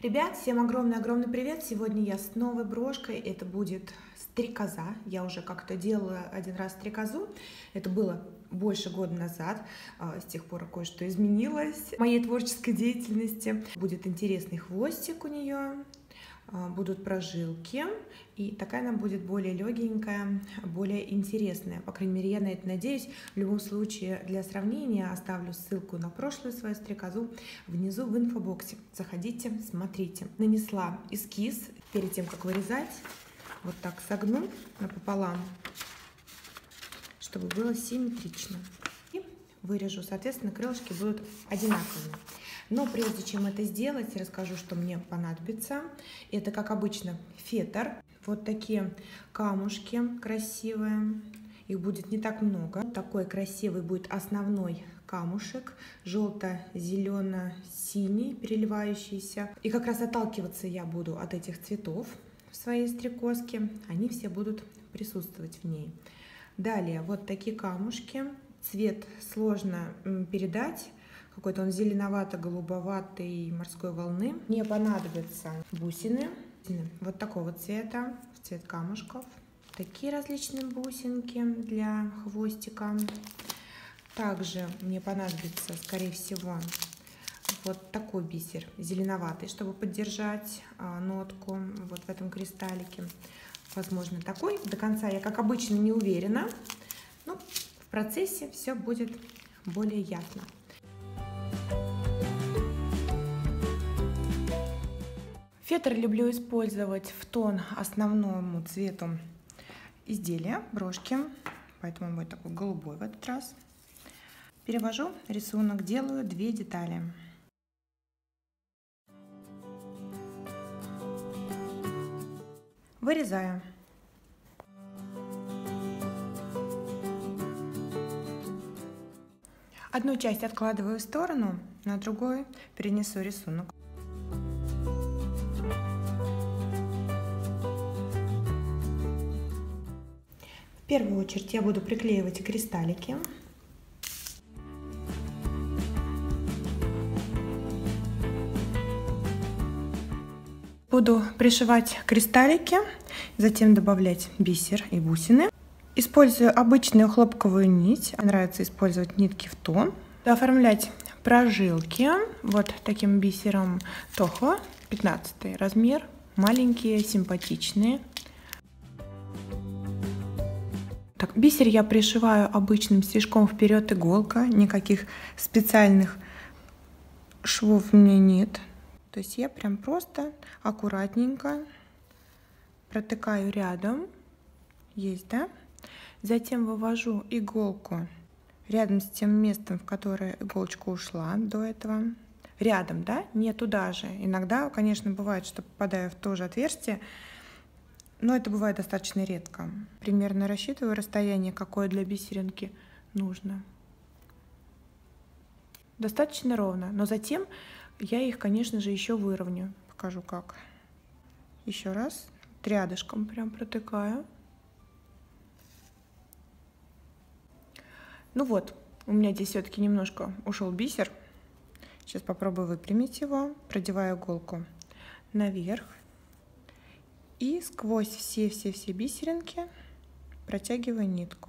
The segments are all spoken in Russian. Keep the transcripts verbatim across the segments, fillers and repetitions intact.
Ребят, всем огромный-огромный привет! Сегодня я с новой брошкой. Это будет стрекоза. Я уже как-то делала один раз стрекозу. Это было больше года назад. С тех пор кое-что изменилось в моей творческой деятельности. Будет интересный хвостик у нее. Будут прожилки, и такая она будет более легенькая, более интересная. По крайней мере, я на это надеюсь. В любом случае, для сравнения оставлю ссылку на прошлую свою стрекозу внизу в инфобоксе. Заходите, смотрите. Нанесла эскиз перед тем, как вырезать. Вот так согну напополам, чтобы было симметрично. И вырежу. Соответственно, крылышки будут одинаковыми. Но прежде чем это сделать, расскажу, что мне понадобится. Это, как обычно, фетр. Вот такие камушки красивые. Их будет не так много. Такой красивый будет основной камушек. Желто-зелено-синий, переливающийся. И как раз отталкиваться я буду от этих цветов в своей стрекозке. Они все будут присутствовать в ней. Далее вот такие камушки. Цвет сложно передать. Какой-то он зеленовато-голубоватый, морской волны. Мне понадобятся бусины. Вот такого цвета, в цвет камушков. Такие различные бусинки для хвостика. Также мне понадобится, скорее всего, вот такой бисер, зеленоватый, чтобы поддержать нотку вот в этом кристаллике. Возможно, такой. До конца я, как обычно, не уверена. Но в процессе все будет более ясно. Фетр люблю использовать в тон основному цвету изделия, брошки, поэтому он будет такой голубой в этот раз. Перевожу рисунок, делаю две детали. Вырезаю. Одну часть откладываю в сторону, на другую перенесу рисунок. В первую очередь я буду приклеивать кристаллики. Буду пришивать кристаллики, затем добавлять бисер и бусины. Использую обычную хлопковую нить. Мне нравится использовать нитки в тон. Оформлять прожилки вот таким бисером Toho, пятнадцатый размер. Маленькие, симпатичные. Так, бисер я пришиваю обычным стежком вперед иголка, никаких специальных швов у меня нет. То есть я прям просто аккуратненько протыкаю рядом, есть, да? Затем вывожу иголку рядом с тем местом, в которое иголочка ушла до этого. Рядом, да? Не туда же. Иногда, конечно, бывает, что попадаю в то же отверстие, но это бывает достаточно редко. Примерно рассчитываю расстояние, какое для бисеринки нужно. Достаточно ровно, но затем я их, конечно же, еще выровню. Покажу как. Еще раз. Рядышком прям протыкаю. Ну вот, у меня здесь все-таки немножко ушел бисер. Сейчас попробую выпрямить его. Продеваю иголку наверх. И сквозь все-все-все бисеринки протягиваю нитку.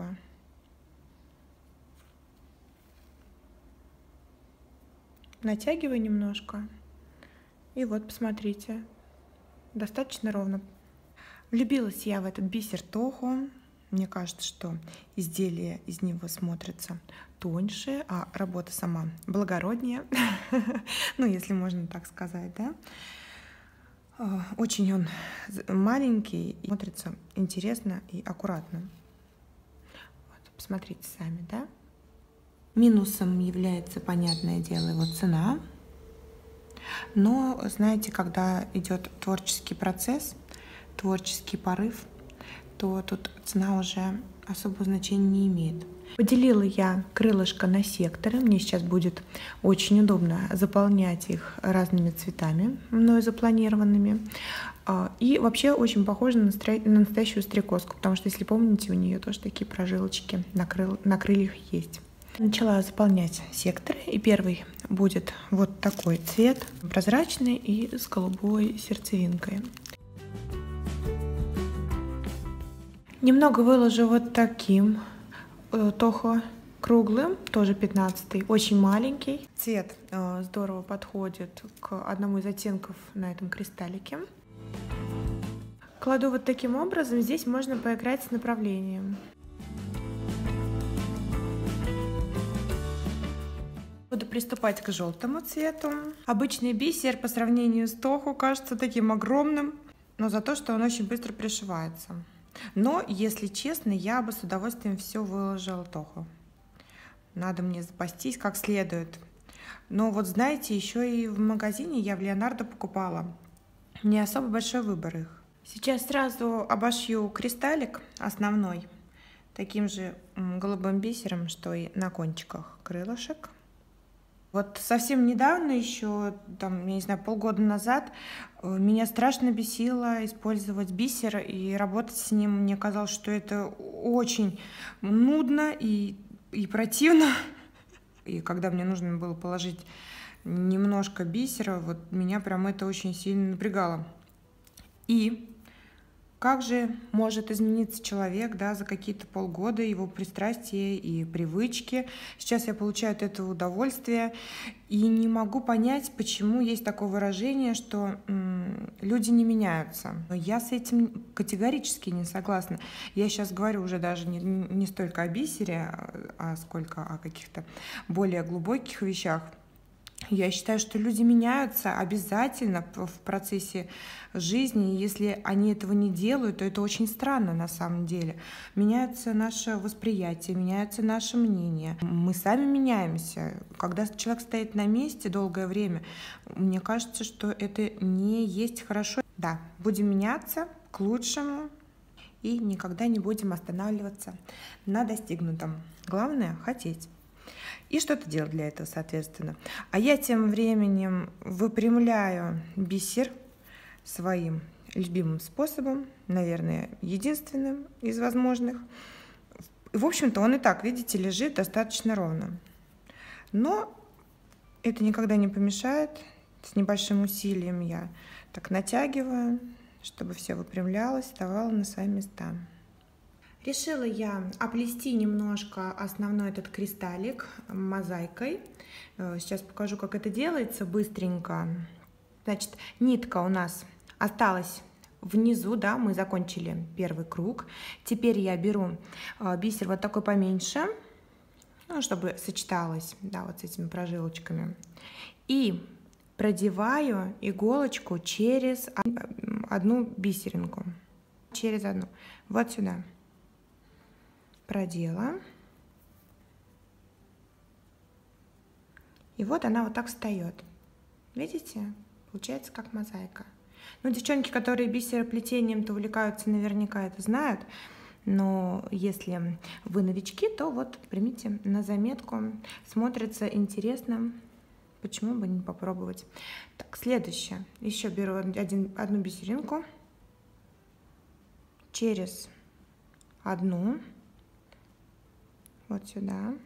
Натягиваю немножко. И вот, посмотрите, достаточно ровно. Влюбилась я в этот бисер Toho. Мне кажется, что изделие из него смотрится тоньше, а работа сама благороднее. Ну, если можно так сказать, да. Очень он маленький, и смотрится интересно и аккуратно. Вот, посмотрите сами, да? Минусом является, понятное дело, его цена. Но, знаете, когда идет творческий процесс, творческий порыв, то тут цена уже особого значения не имеет. Поделила я крылышко на секторы. Мне сейчас будет очень удобно заполнять их разными цветами, мною запланированными. И вообще очень похоже на настоящую стрекозку, потому что, если помните, у нее тоже такие прожилочки на, крыл... на крыльях есть. Начала заполнять секторы, и первый будет вот такой цвет, прозрачный и с голубой сердцевинкой. Немного выложу вот таким э, тохо круглым, тоже пятнадцатый, очень маленький. Цвет э, здорово подходит к одному из оттенков на этом кристаллике. Кладу вот таким образом, здесь можно поиграть с направлением. Буду приступать к желтому цвету. Обычный бисер по сравнению с тохо кажется таким огромным, но за то, что он очень быстро пришивается. Но, если честно, я бы с удовольствием все выложила тохо. Надо мне запастись как следует. Но вот знаете, еще и в магазине я в Леонардо покупала. Не особо большой выбор их. Сейчас сразу обошью кристаллик основной таким же голубым бисером, что и на кончиках крылышек. Вот совсем недавно, еще, там, я не знаю, полгода назад, меня страшно бесило использовать бисер и работать с ним. Мне казалось, что это очень нудно и, и противно. И когда мне нужно было положить немножко бисера, вот меня прям это очень сильно напрягало. И как же может измениться человек, да, за какие-то полгода, его пристрастия и привычки. Сейчас я получаю от этого удовольствие и не могу понять, почему есть такое выражение, что м, люди не меняются. Но я с этим категорически не согласна. Я сейчас говорю уже даже не, не столько о бисере, а сколько о каких-то более глубоких вещах. Я считаю, что люди меняются обязательно в процессе жизни. Если они этого не делают, то это очень странно на самом деле. Меняется наше восприятие, меняется наше мнение. Мы сами меняемся. Когда человек стоит на месте долгое время, мне кажется, что это не есть хорошо. Да, будем меняться к лучшему и никогда не будем останавливаться на достигнутом. Главное — хотеть. И что-то делать для этого, соответственно. А я тем временем выпрямляю бисер своим любимым способом, наверное, единственным из возможных. В общем-то, он и так, видите, лежит достаточно ровно. Но это никогда не помешает. С небольшим усилием я так натягиваю, чтобы все выпрямлялось, вставало на свои места. Решила я оплести немножко основной этот кристаллик мозаикой. Сейчас покажу, как это делается быстренько. Значит, нитка у нас осталась внизу, да, мы закончили первый круг. Теперь я беру бисер вот такой поменьше, ну, чтобы сочеталось, да, вот с этими прожилочками. И продеваю иголочку через одну бисеринку. Через одну. Вот сюда. Продела. И вот она вот так встает. Видите? Получается как мозаика. Ну, девчонки, которые бисероплетением-то увлекаются, наверняка это знают. Но если вы новички, то вот примите на заметку. Смотрится интересно. Почему бы не попробовать? Так, следующее. Еще беру один, одну бисеринку. Через одну. Вот сюда.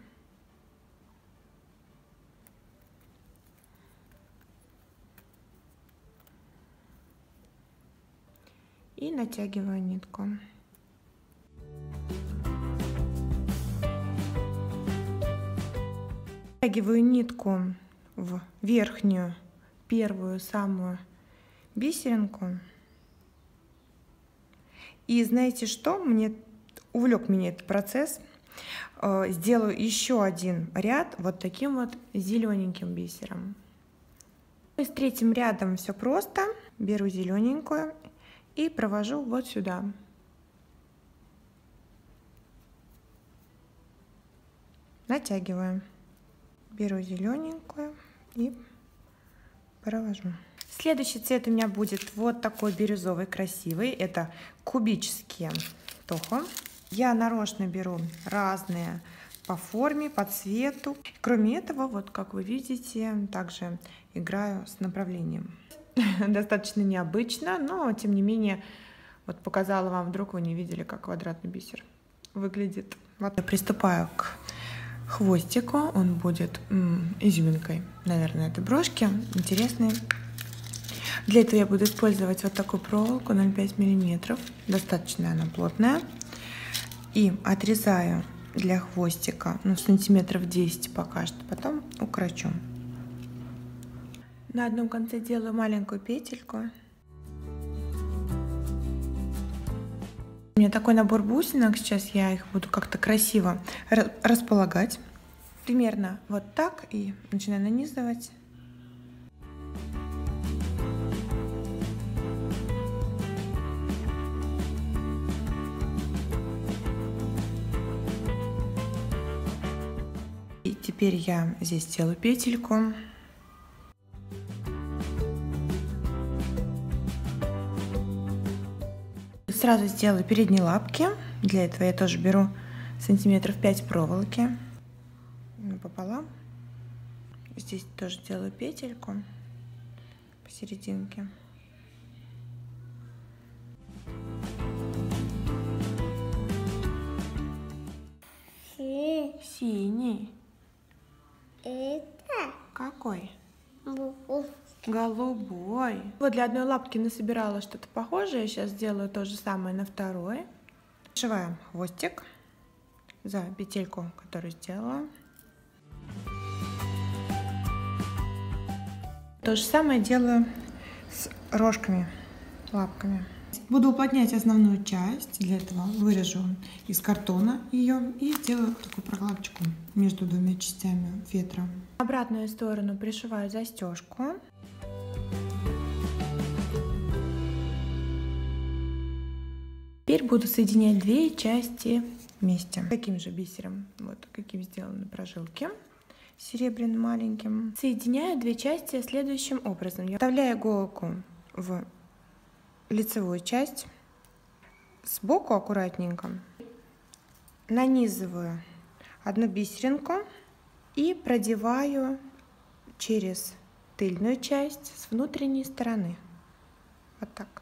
И натягиваю нитку. Натягиваю нитку в верхнюю, первую, самую бисеринку. И знаете что? Мне увлек меня этот процесс. Сделаю еще один ряд вот таким вот зелененьким бисером. И с третьим рядом все просто. Беру зелененькую и провожу вот сюда. Натягиваю. Беру зелененькую и провожу. Следующий цвет у меня будет вот такой бирюзовый, красивый. Это кубические тохо. Я нарочно беру разные по форме, по цвету. Кроме этого, вот как вы видите, также играю с направлением. Достаточно необычно, но тем не менее, вот показала вам, вдруг вы не видели, как квадратный бисер выглядит. Вот я приступаю к хвостику. Он будет м, изюминкой, наверное, этой брошки. Интересный. Для этого я буду использовать вот такую проволоку ноль целых пять десятых миллиметра. Достаточно она плотная. И отрезаю для хвостика, ну, сантиметров десять пока что. Потом укорочу. На одном конце делаю маленькую петельку. У меня такой набор бусинок. Сейчас я их буду как-то красиво располагать. Примерно вот так. И начинаю нанизывать. И теперь я здесь делаю петельку. Сразу сделаю передние лапки. Для этого я тоже беру сантиметров пять проволоки пополам. Здесь тоже делаю петельку посерединке. Синий. Это Какой? буква. Голубой. Вот для одной лапки насобирала что-то похожее. Сейчас сделаю то же самое на второй. Сшиваем хвостик за петельку, которую сделала. То же самое делаю с рожками, лапками. Буду уплотнять основную часть. Для этого вырежу из картона ее и сделаю такую прокладочку между двумя частями фетра. В обратную сторону пришиваю застежку. Теперь буду соединять две части вместе. Таким же бисером, вот каким сделаны прожилки, серебряным маленьким. Соединяю две части следующим образом. Я вставляю иголку в лицевую часть, сбоку аккуратненько нанизываю одну бисеринку и продеваю через тыльную часть с внутренней стороны. Вот так.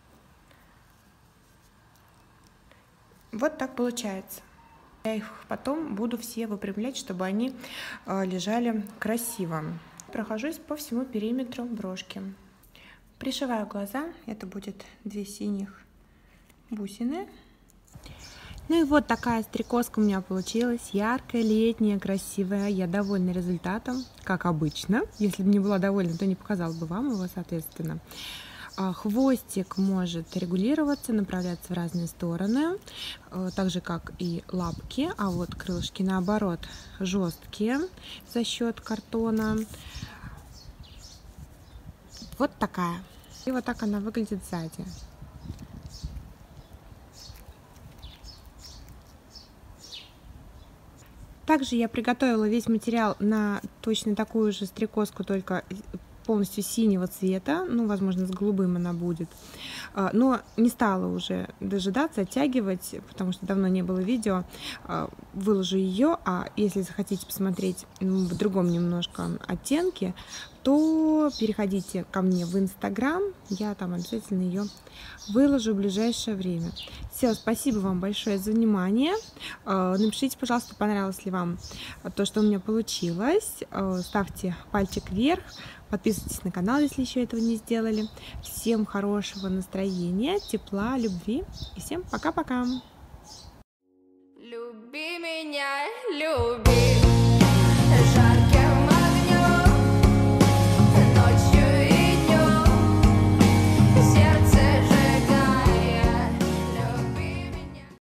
Вот так получается. Я их потом буду все выпрямлять, чтобы они э, лежали красиво. Прохожусь по всему периметру брошки. Пришиваю глаза. Это будет две синих бусины. Ну и вот такая стрекозка у меня получилась. Яркая, летняя, красивая. Я довольна результатом, как обычно. Если бы не была довольна, то не показала бы вам его, соответственно. Хвостик может регулироваться, направляться в разные стороны, так же как и лапки, а вот крылышки наоборот жесткие за счет картона. Вот такая. И вот так она выглядит сзади. Также я приготовила весь материал на точно такую же стрекозку, только полностью синего цвета, ну, возможно, с голубым она будет, но не стала уже дожидаться, оттягивать, потому что давно не было видео. Выложу ее, а если захотите посмотреть в другом немножко оттенке, то переходите ко мне в Инстаграм, я там обязательно ее выложу в ближайшее время. Все, спасибо вам большое за внимание. Напишите, пожалуйста, понравилось ли вам то, что у меня получилось. Ставьте пальчик вверх, подписывайтесь на канал, если еще этого не сделали. Всем хорошего настроения, тепла, любви и всем пока-пока. Люби меня, люби.